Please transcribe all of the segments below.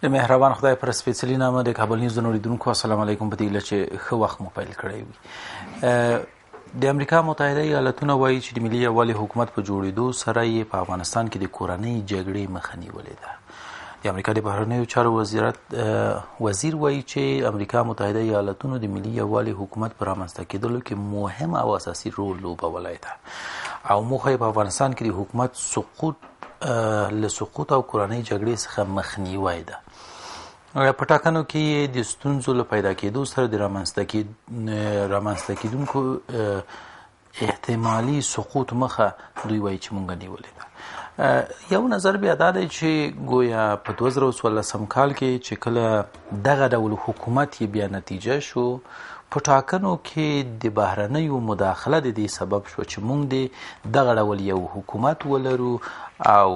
د مهربان خدای پر سپېڅلي نامه د کابل نیوز د نوریدونکو السلام علیکم. په دې هیله چې ښه وخت مو پیل کړی وي. د امریکا متحده ایالتونه وایي چې د ملي یووالي حکومت په جوړېدو سره یې په افغانستان کې د کورنۍ جګړې مخه نیولې ده. د امریکا د بهرنیو چارو وزیر وایي چې امریکا متحده ایالتونو د ملي یووالي حکومت په رامنځته کېدلو کې مهم او اساسي رول لوبولی ده او موخه یې په افغانستان کې د حکومت له سقوط او کورنۍ جګړې څخه مخنیوی ده. په ټاکنو کې د ستونزو له پیدا کېدو سره د رامنځته کېدونکو احتمالي سقوط مخه دوی وایي چې مونږ نیولې ده. یو نظر بیا دا دی چې ګویا په 2014 کال کې چې کله دغه ډول حکومت یې بیا نتیجه شو، په ټاکنو کې د بهرنیو مداخله د دې سبب شو چې مونږ دغه ډول یو حکومت ولرو او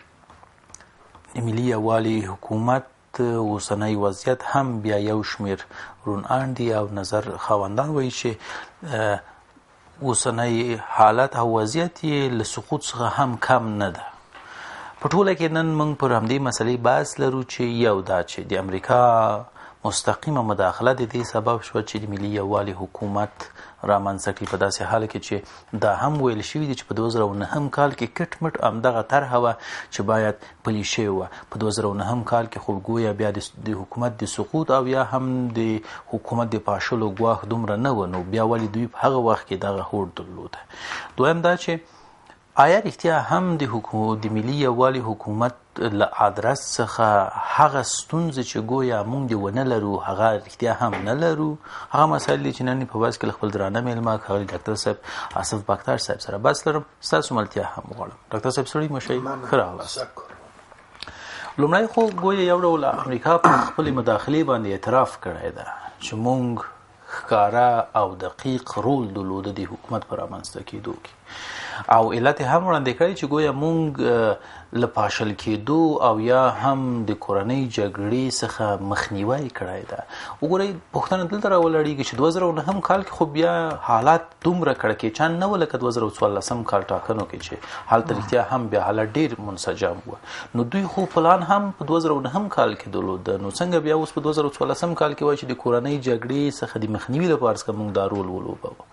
د ملي یووالي حکومت اوسنی وضعیت هم بیا یو شمیر رونان دي او نظر خاوندان وایي چې اوسنی حالت او وضعیت یې له سقوط څخه هم کم نه ده. په ټوله کې نن موږ پر همدې مسلې بحث لرو چې یو دا چې د امریکا مستقیمه مداخله د دې سبب شوه چې د ملي یووالي حکومت رامنځته کړي، په داسې حال کې چې دا هم ویل شوي دي چې په 2009 کال کې کټ مټ همدغه طرحه وه چې باید پلي شوې وه. په 2009 کال کې خو ګویا بیا د حکومت د سقوط او یا هم د حکومت د پاشلو ګواښ دومره نه و، نو بیا ولې دوی په هغه وخت کې دغه هوډ درلوده. دویم دا چې آیا رښتیا هم د ملي یووالي حکومت له ادرس څخه هغه ستونزې چې ګویا موږ دې ونه لرو هغه رښتیا هم نه لرو؟ هغه مسایل دي چې نن په بحث کې له خپل درانه میلمه ښاغلي ډاکټر صاحب آصف بختار صاحب سره بحث لرم. ستاسو ملتیا هم غواړم. ډاکټر صاحب سړی مو شئ، ښه راغلاست. لومړی خو ګویا یو ډول امریکا په خپلې مداخلې باندې اعتراف کړی ده چې موږ ښکاره او دقیق رول درلوده د حکومت په رامنځته کېدو کې، او علت هم وړاندې کړی چې ګویا موږ له پاشل کېدو او یا هم د کورنۍ جګړې څخه مخنیوی کړی ده. وګورئ پوښتنه دلته راولړېږي چې 2009 کال کې خو بیا حالات دومره کړکېچن نه و لکه 2014 کال ټاکنو کې چې هلته رښتیا هم بیا حالات ډېر منسجم و. نو دوی خو پلان هم په 2009 کال کې درلوده، نو څنګه بیا اوس په 2014 کال کې وایي چې د کورنۍ جګړې څخه د مخنیوي لپاره څخه موږ دا رول ولوبوو؟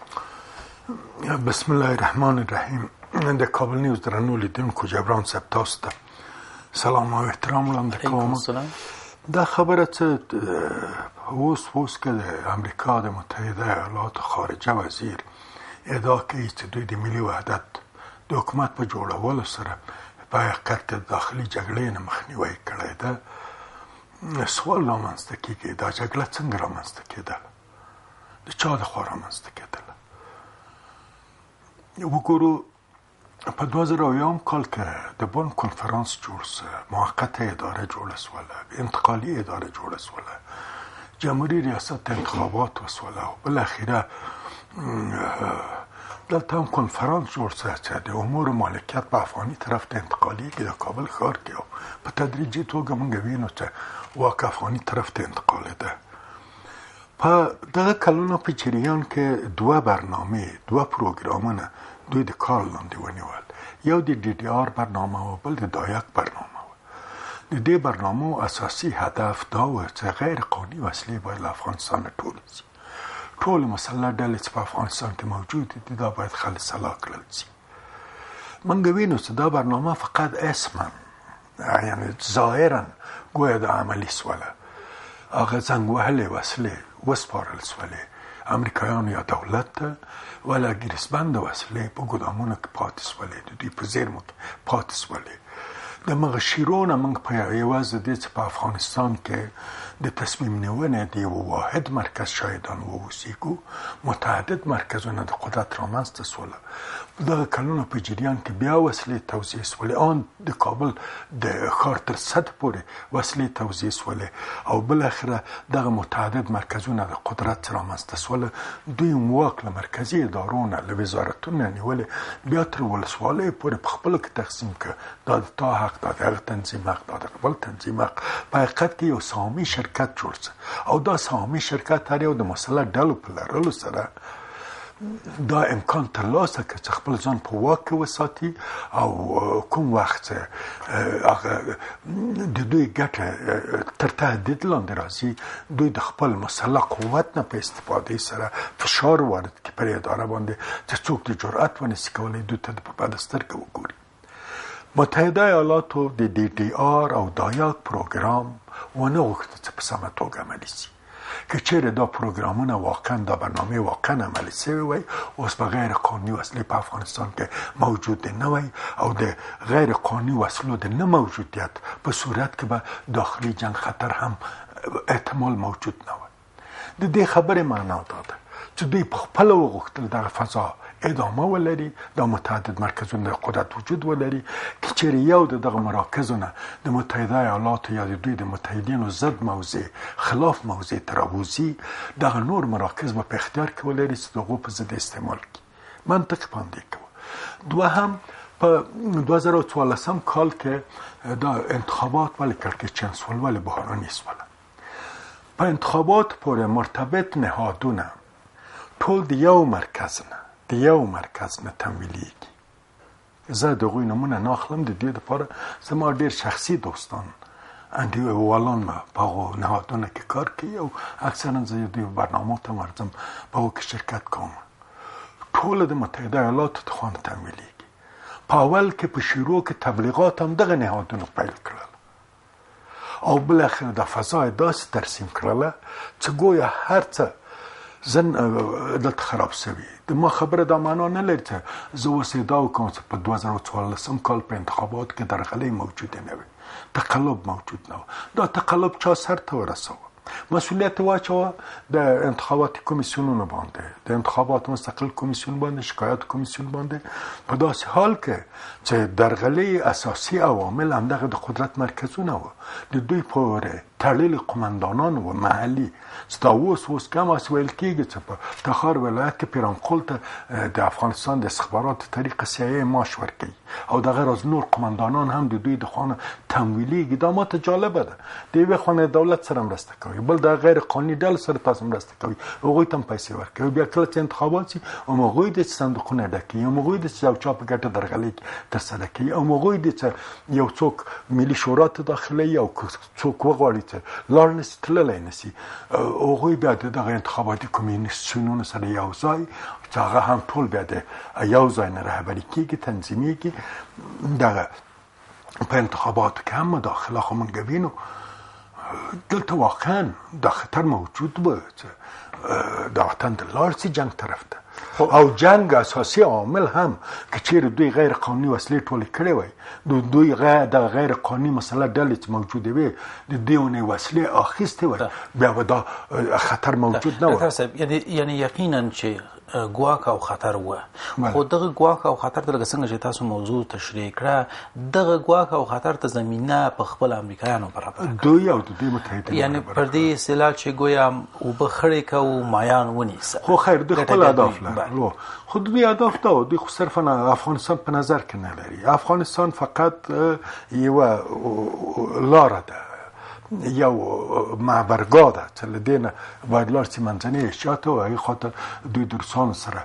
بسم الله الرحمن الرحیم. د کابل نیوز درنو لیدونکو جبران صاحب تاسو ته سلام او احترام وړاندې کوم. دا خبره څه اوس که د امریکا د متحده ایالاتو خارجه وزیر ادعا کوي چې دوی د ملي وحدت د حکومت په جوړولو سره په حقیقت کې داخلي جګړې نه مخنیوی کړی ده، سوال رامنځته کېږي دا جګړه څنګه رامنځته کېدله، د چا لخوا رامنځته کېدله؟ وګورو په 2001 کال کې د بون کنفرانس جوړ سه، موقته اداره جوړه سوله، انتقالي اداره جوړه سوله، جمهوری ریاست انتخابات وسوله او بالاخره دلته هم کنفرانس جوړ سه چې د امور مالکیت په افغاني طرف ته انتقالي کې د کابل ښار کې په تدریجي توګه موږ وینو چې واک افغاني طرف ته انتقالېده. په دغه کلونو په جریان کې دوه برنامې، دوه پروګرامونه دوی د کار لاندې ونیول. یو د ډي ډي آر برنامه و، بل د دایک برنامه و. د دې برنامو اساسي هدف دا و چې غیر قانوني وسلې باید له افغانستان ټول شي. ټول مسلح ډلې چې په افغانستان کې موجود دي دا باید خلصلا کړل شي. موږ وینو چې دا برنامه فقط اسما یعنی ظاهرا ګویا د عملي سوله، هغه زنګ وهلې وسلې وسپارل سولې امریکایانو یا دولت ته، ولا ګریسبند وسلې په ګودامونو کې پاتې سولې، د دوی په زیرمو کې پاتې سولې. د مغه شیرونه موږ په یوازې دې چې په افغانستان کې د تصمیم نیونې د یو واحد مرکز شاهدان واوسېږو، متعدد مرکزونه د قدرت رامنځته سوله. په دغه کلونو په جریان کې بیا وسلې توزیع سولې، آن د کابل د ښار تر سطح پورې وسلې توزیع سولې او بالاخره دغه متعدد مرکزونه د قدرت رامنځته سوله. دوی واک له مرکزي ادارو نه له وزارتونو نیولې بیا تر ولسوالیو پورې په خپلو کې تقسیم کړه. دا د تا حق، دا د هغه تنظیم حق، دا د بل تنظیم حق. په حقیقت کې یو سهامي شرکت جوړ شو او دا سهامي شرکت هر یو د مسلح ډلو په لرلو سره دا امکان ترلاسه که چې خپل ځان په واک کې وساتي او کوم وخت هغه د دوی ګټه تر تهدید لاندې راځي، دوی د خپل مسلح قوت نه په استفادې سره فشار وارد کړي پر اداره باندې چې څوک د جرأت ونشي کولی دوی ته په بده سترګه وګوري. متحده ایالاتو د DDR او دایاک پروګرام ونه غوښتل چې په سمه توګه عملي شي. که چیرې دا پروګرامونه واقعا دا برنامه واقعا عملي شوی وای، اوس به غیر قانوني وسلې په افغانستان کې موجود نه وای او د غیر قانوني وسلو د نه موجودیت په صورت کې به داخلي جنگ خطر هم احتمال موجود نه وای. د دې خبرې معنا دا ده چې دوی په خپله وغوښتل دغه فضا ادامه ولري، دا متعدد مرکزونه د قدرت وجود ولري. که چیرې یو د دغه مراکزونه د متحده ایالاتو یا د دوی د متحدینو ضد موضع خلاف موضع ته راوځي، دغه نور مراکز به په اختیار کې ولري چې د هغو په ضد استعمال کړي. منطق باندې کوو. دوهم په 2014 کال کې دا انتخابات ولې کړکېچن شول، ولې بحراني شول؟ په انتخابات پورې مرتبط نهادونه ټول د یو مرکز نه تمویلیږي. زه د هغوی نومونه نه اخلم، د دې دپاره زما ډېر شخصي دوستان انډیوالان په هغو نهادونو کې کار کوي او اکثرا زه د برنامو ته ورځم، په هغو کې شرکت کوم. ټوله د متحده ایالاتو د خوا نه تمویلیږي. په اول کې په شروع کې تبلیغات هم دغه نهادونو پیل کړل او بالاخره د فضا داسې ترسیم کړله چې گویا هر څه زن دلته خراب شوي. د ما خبره دا معنا نه لري چې زه اوس ادعا وکړم چې په 2014 کال په انتخابات کې درغلۍ موجوده نه وي، تقلب موجود نه و. دا تقلب چا سر ته ورسوه؟ مسئولیت واچوه د انتخاباتي کمیسیونونو باندې، د انتخابات مستقل کمیسیون باندې، شکایت کمیسیون باندې. په داسې حال کې چې درغلۍ اساسي عوامل همدغه د قدرت مرکزونه وو، د دوی پورې تړلي قمندانان و محلي چې دا اوس کم اس ویل کېږي چې په تخار ولایت کې پیرانقول ته د افغانستان د استخباراتو طریقه CIA معاش ورکوي او دغه راز نور قمندانان هم د دوی د خوا نه تمویلیږي. دا ماته جالبه ده. د یوې خوا نه دولت سره مرسته کوي، بل د غیر قانوني ډلو سره تاسو مرسته کوي، هغوی ته هم پیسې ورکوي. بیا کله چې انتخابات شي همغوی دي چې صندوقونه ډکوي، همغوی دي چې یو چا په ګټه درغلۍ ترسره کوي، همغوی دي چې یو څوک ملي شورا ته داخلوي او څوک وغواړي چې لاړ نشي تللی نشي، هغوی بیا د دغه انتخاباتي کمیسیونونو سره یو ځای چې هغه هم ټول بیا د یو ځای نه رهبري کېږي، تنظیمیږي. دغه په انتخاباتو کې هم مداخله خو موږ وینو. دلته واقعا دا خطر موجود به چې د وطن د لاړ شي جنگ طرف ته، او جنگ اساسي عامل هم که چیرې دوی غیر قانوني وسلې ټولې کړې وای، دوی د غیر قانوني مسله ډلې چې موجودې وي د دوی وسلې اخیستې وای، بیا به دا خطر موجود نه و. یعنی یقینا چې ګواک او خطر و، خو دغه ګواک او خطر ته لکه څنګه چې تاسو موضوع تشریح کړه، دغه ګواک او خطر ته زمینه په خپل امریکایانو برابر دوی او د دوی متحدین، یعنی پر دې اصطلاح چې ګویا اوبه خړې کو مایان ونیسه. خو خیر دوی خپل اهداف لري، خو دوی اهداف دا دوی خو صرفا افغانستان په نظر کې نه لري. افغانستان فقط یوه لاره ده، یو معبرګاه ده چې له دې نه باید لاړ شي منځنۍ ایشیا ته، او هغې خواته دوی د روسانو سره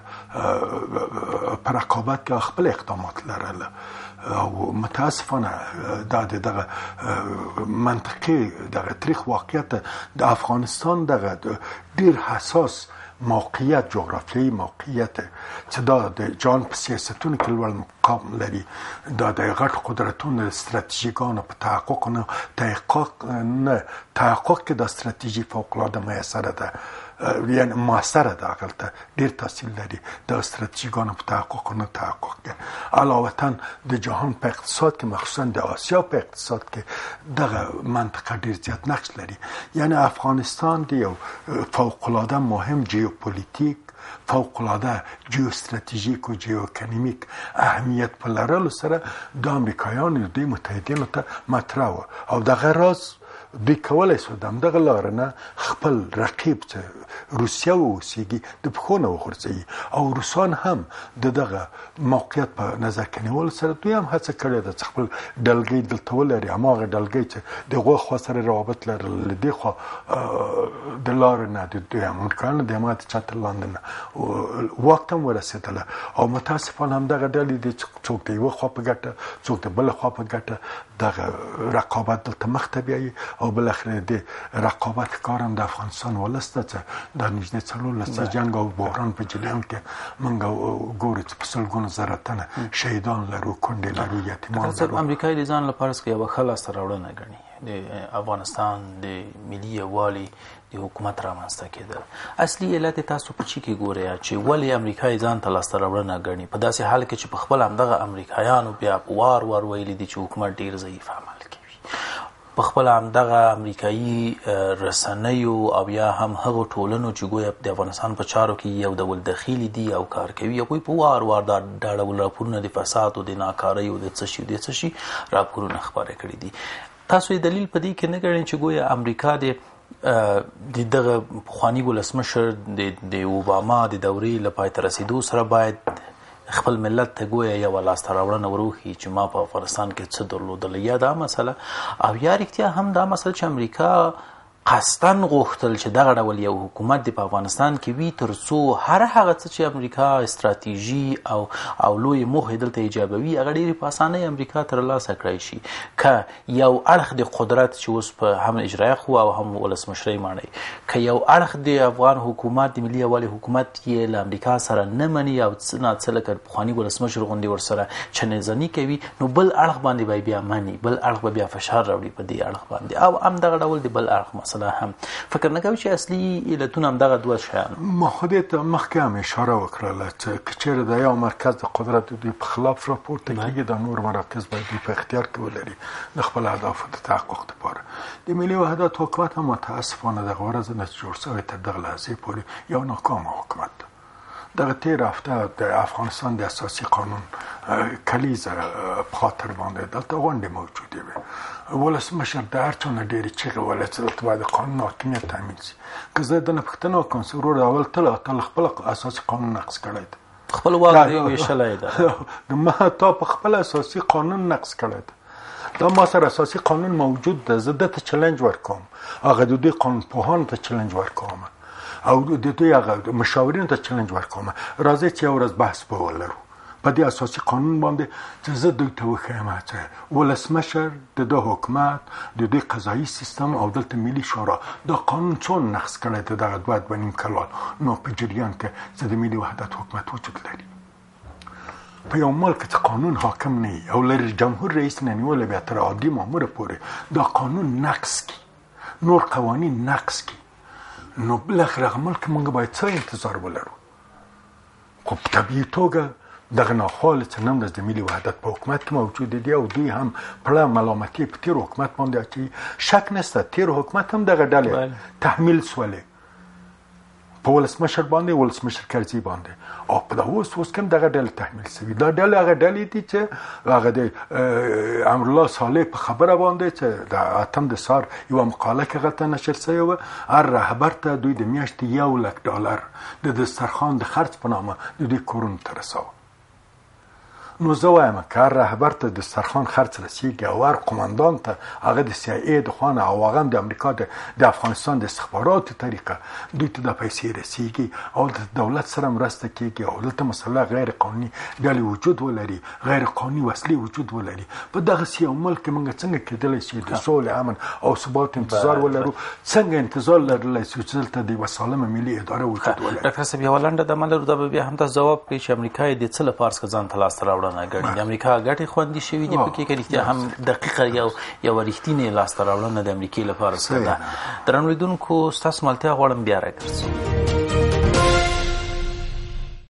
په رقابت کې خپل اقدامات لرل. او متاسفانه دا دغه منطقي دغه تاریخ واقعیت د افغانستان دغه ډېر حساس موقعیت، جغرافیایي موقعیت چې دا د جهان په سیاستونو کې لوړ مقام لري، دا د غټ قدرتونو استراتیژیکانو په تحقق کې دا استراتیژي فوق‌العاده میسره ده، یعنی موثره ده، هغلته ډېر تاثیر لري د استراتیژیکانو په تحقق نه تحقق کې. علاوه د جهان په اقتصاد کې، مخصوصا د آسیا په اقتصاد کې دغه منطقه ډېر زیات نقش لري. یعنی افغانستان د یو فوق‌العاده مهم جیوپولیتیک، فوق‌العاده جیوستراتیژیک و جیواکنیمیک اهمیت په لرلو سره د امریکایانو د متحدینو ته مطرح و، او دغه راز دوی کولی شو د همدغه لارې نه خپل رقیب چې روسیه اوسېږي د پښو نه وغورځوي. او روسان هم د دغه موقعیت په نظر کې نیولو سره دوی هم هڅه کړې ده چې خپل ډلګۍ دلته ولري، هماغه ډلګۍ چې د هغو خوا سره روابط لرل، له دې خوا د لارې نه د دوی امریکایانو د حمایت چتر لاندې نه واک ته هم ورسېدله. او متاسفانه همدغه ډلې دي چې څوک د یوه خوا په ګټه څوک د بله خوا په ګټه دغه رقابت دلته مخ ته بیایي. او بالاخره د رقابت کار هم د افغانستان ولس ته چې دا نږدې 14 جنګ او بحران په جریان کې موږ ګورو چې په سلګونو زره تنه شهیدان لرو، کونډې لرو، یتیمان لرو. امریکا د ځان لپاره څه یوه ښه لاسته راوړنه ګڼي د افغانستان د ملي یووالي د حکومت رامنځته کېدل. اصلي علت تاسو په چی کې ګورئ چې ولې امریکا ځان ته لاسته راوړنه ګڼي په داسې حال کې چې په خپل همدغه امریکایانو بیا په وار وار ویلي دي چې حکومت ډیر ضعیف عمل کوي، په خپل همدغه امریکایي رسنیو او یا هم هغو ټولنو چې ګویا د افغانستان په چارو کې یو ډول دخیلي دي او کار کوي، هغوی په وار وار دا ډول راپورونه د فساد او د ناکارۍ او د څه شي راپورونه خپاره کړي دي. تاسو یې دلیل په دې کې نه ګڼئ چې ګویا امریکا د دغه پخواني ولسمشر د اوباما د دورې له پای ته رسېدو سره باید خپل ملت ته ګویا یوه لاسته راوړنه وروښيي چې ما په افغانستان کې څه درلودله، یا دا مسله او یا رښتیا هم دا مسله چې امریکا قصداً غوښتل چې دغه ډول یو حکومت د په افغانستان کې وي تر څو هر هغه څه چې امریکا استراتیژي او لوی موخې دلته ایجابوي هغه ډېرې په اسانۍ امریکا ترلاسه کړی شي. که یو اړخ د قدرت چې اوس په هم اجرایه قوه او هم ولسمشرۍ ماڼۍ، که یو اړخ د افغان حکومت د ملي یووالي حکومت یې له امریکا سره نه مني او څه ناڅه لکه پخواني ولسمشر غوندې ورسره چنېزني کوي، نو بل اړخ باندې به بیا مني، بل اړخ به بیا فشار راوړي په دې اړخ باندې او همدغه ډول د بل اړخ مسله هم فکر نه کوي چې اصلي علتونه همدغه دوه شیان. ما خودی ته مخکې هم اشاره وکړله چې که چېرې د یو مرکز د قدرت دوی په خلاف راپورته کېږي، دا نور مراکز باید دوی په اختیار کې ولري د خپل اهدافو د تحقق دپاره. د ملي وحدت حکومت هم متاسفانه دغه ورځ نه چې جوړ شوی تر دغه لحظې پورې یو ناکامه حکومت ده. دغه تېره هفته د افغانستان د اساسي قانون کلیزه په خاطر باندې دلته غونډې موجودې وې. ولسمشر د هر چا نه ډېرې چیغې وهلې چې دلته باید د قانون حاکمیت تامین شي. که زه دنه پوښتنه وکړم چې ورور اول ته خپل اساسي قانون نقض کړی ده، خپل واک دې ویشلی ده، ما تا په خپل اساسي قانون نقض کړی ده. دا ما سره اساسي قانون موجود ده، زه دته چلنج ورکوم، هغه د دوی قانون پوهانو ته چلنج ورکوم او د دوی هغه مشاورینو ته چلنج ورکوم. راځئ چې یو ورځ بحث به ولرو په دې اساسي قانون باندې چې زه دوی ته وښیم چې ولسمشر د ده حکومت د دوی قضایي سیستم او دلته ملي شورا دا قانون څون نقض کړی دی دغه 2.5 کلان. نو په جریان کې چې د ملي وحدت حکومت وجود لري په یو ملک چې قانون حاکم نه وي او له جمهور رئیس نه نیولی بیا تر عادي مامور پورې دا قانون نقض کړي، نور قوانین نقض کړي، نو بالاخره هغه ملک موږ باید څه انتظار ولرو؟ خو په طبیعي توګه دغه ناخواله چې نن ورځ د ملي وحدت په حکومت کې موجود دي او دوی هم پړه ملامتي په تېر حکومت باندې اچوي. شک نشته تېر حکومت هم دغه ډلې تحمیل سولې په ولسمشر باندې، ولسمشر کرزي باندې، او په اوس کوم دغه ډلې تحمیل شوي. دا ډلې هغه ډلې دي چې هغه د امرالله صالح په خبره باندې چې د اتم د سهار یوه مقاله کې هغلته نشر شوې وه، هر رهبر ته دوی د میاشتې $1,00,000 د دسترخوان د خرڅ په نامه د دوی کورونو ته رساوه. نو زه وایم که هر رهبر ته دسترخوان خرڅ رسیږي او هر قمندان ته هغه د CIA د خوا نه او هغه هم د امریکا د افغانستان د استخباراتو طریقه دوی ته د پیسې رسیږي او د دولت سره مرسته کیږي او دلته مسله غیر قانوني ډلې وجود ولري، غیر قانوني وسلې وجود ولري، په دغسې یو ملک کې موږ څنګه کېدلی شي د سولې، امن او ثبات انتظار ولرو؟ څنګه انتظار لرلی شو چې دلته د یوه سالمه ملي اداره وجود ولري؟ ډاکټر صاحب یوه لنډه دمه لرو، دا به بیا هم تاسو ځواب کړئ چې امریکا یې د څه لپاره څخه ځان ته لاسته راوړنه ګڼي؟ د امریکا ګټې خوندي شوي دي پکې که رښتیا هم دقیقه یوه رښتینې لاسته راوړنه د امریکې لپاره څه ده؟ درنو لیدونکو ستاسو ملتیا غواړم بیا راګرځو.